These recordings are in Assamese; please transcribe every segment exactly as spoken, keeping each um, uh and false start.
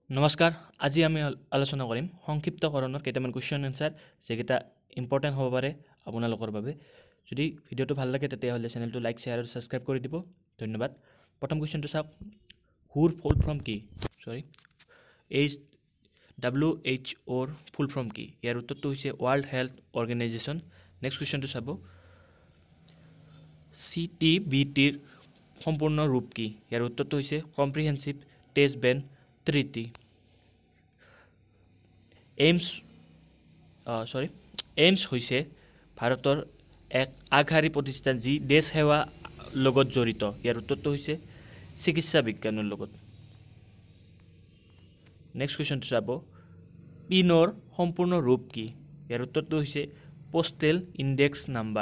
নমস্কাৰ আজি আমি আলোচনা কৰিম সংক্ষিপ্তকৰণৰ কেইটামান কোৱেশ্চন আনসাৰ যেটা ইম্পৰ্টেন্ট হ'ব পাৰে আপোনালোকৰ বাবে যদি ভিডিওটো ভাল লাগে তেতিয়া হলে চেনেলটো লাইক শেয়াৰ আৰু সাবস্ক্ৰাইব কৰি দিব ধন্যবাদ প্ৰথম কোৱেশ্চনটো চাওক হুৰ ফুল ফৰ্ম কি সৰি এইচ ডব্লিউ এইচ অ'ৰ ফুল ফৰ্ম কি ইয়াৰ উত্তৰটো হৈছে ওয়াৰ্ল্ড হেলথ অৰ্গেনাইজেশ্যন নেক্সট কোৱেশ্চনটো চাব সি টি বি টিৰ সম্পূৰ্ণ ৰূপ কি ইয়াৰ উত্তৰটো হৈছে comprehensive test ban treaty AIIMS sorry AIIMS হৈছে ভাৰতৰ এক আগশাৰী প্ৰতিষ্ঠান যি দেশ সেৱা লগত জড়িত ইয়াৰ উত্তৰটো হৈছে চিকিৎসা বিজ্ঞানৰ লগত নেক্সট কোৱেশ্চনটো চাব পিনৰ সম্পূৰ্ণ ৰূপ কি ইয়াৰ উত্তৰটো হৈছে পোষ্টেল ইনডেক্স নাম্বাৰ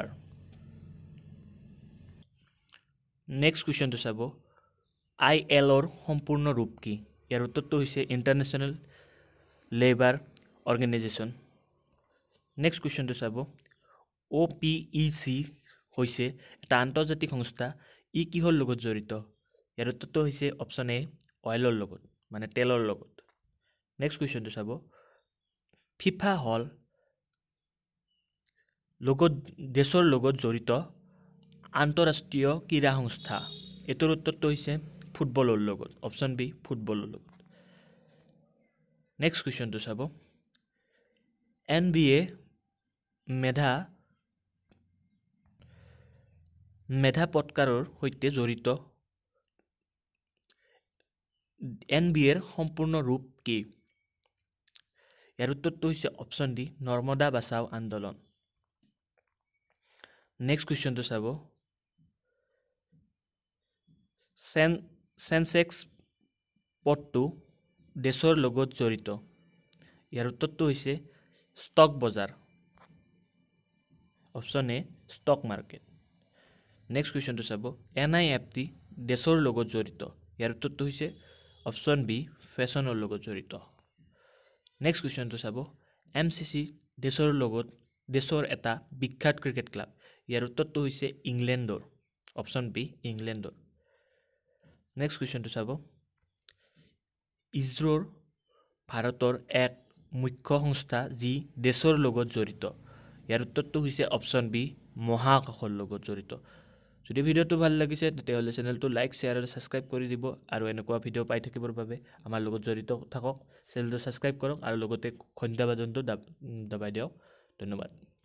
নেক্সট কোৱেশ্চনটো চাব আই এল ৰ সম্পূৰ্ণ ৰূপ কি ইয়াৰ উত্তৰটো হৈছে ইন্টাৰনেশ্যনেল লেবাৰ অৰ্গেনাইজেশ্যন নেক্সট কোৱেশ্চনটো চাব অ' পি ই চি হৈছে এটা আন্তৰ্জাতিক সংস্থা ই কিহৰ লগত জড়িত ইয়াৰ উত্তৰটো হৈছে অপচন এ অইলৰ লগত মানে তেলৰ লগত নেক্সট কোৱেশ্চনটো চাব ফিফা হল লগত দেশৰ লগত জড়িত আন্তঃৰাষ্ট্ৰীয় ক্ৰীড়া সংস্থা এটোৰ উত্তৰটো হৈছে ফুটবলৰ লগত অপচন বি ফুটবলৰ লগত নেক্সট কোৱেশ্চনটো চাব এন বি এ মেধা মেধা পটকাৰৰ সৈতে জড়িত এন বি এৰ সম্পূৰ্ণ ৰূপ কি ইয়াৰ উত্তৰটো হৈছে অপচন ডি নৰ্মদা বাচাও আন্দোলন নেক্সট কোৱেশ্চনটো চাব সেন সেনসেক্স পটটো দেশৰ লগত জড়িত ইয়াৰ উত্তৰটো হৈছে ষ্টক বজাৰ option A stock market next কোৱেশ্চনটো চাব এন আই এফ টি দেশৰ লগত জড়িত ইয়াৰ উত্তৰটো হৈছে অপচন বি ফেশ্বনৰ লগত জড়িত নেক্সট কোৱেশ্চনটো চাব এম চি চি দেশৰ লগত দেশৰ এটা বিখ্যাত ক্ৰিকেট ক্লাব ইয়াৰ উত্তৰটো হৈছে ইংলেণ্ডৰ অপচন বি ইংলেণ্ডৰ নেক্সট কোৱেশ্চনটো চাব ইছৰোৰ ভাৰতৰ এক মুখ্য সংস্থা যি দেশৰ লগত জড়িত ইয়াৰ উত্তৰটো হৈছে অপচন বি মহাকাশৰ লগত জড়িত যদি ভিডিওটো ভাল লাগিছে তেতিয়াহলে চেনেলটো লাইক শেয়াৰ আৰু সাবস্ক্ৰাইব কৰি দিব আৰু এনেকুৱা ভিডিও পাই থাকিবৰ বাবে আমাৰ লগত জড়িত থাকক চেনেলটো সাবস্ক্ৰাইব কৰক আৰু লগতে ঘণ্টা বাজনটো দবাই দিয়ক ধন্যবাদ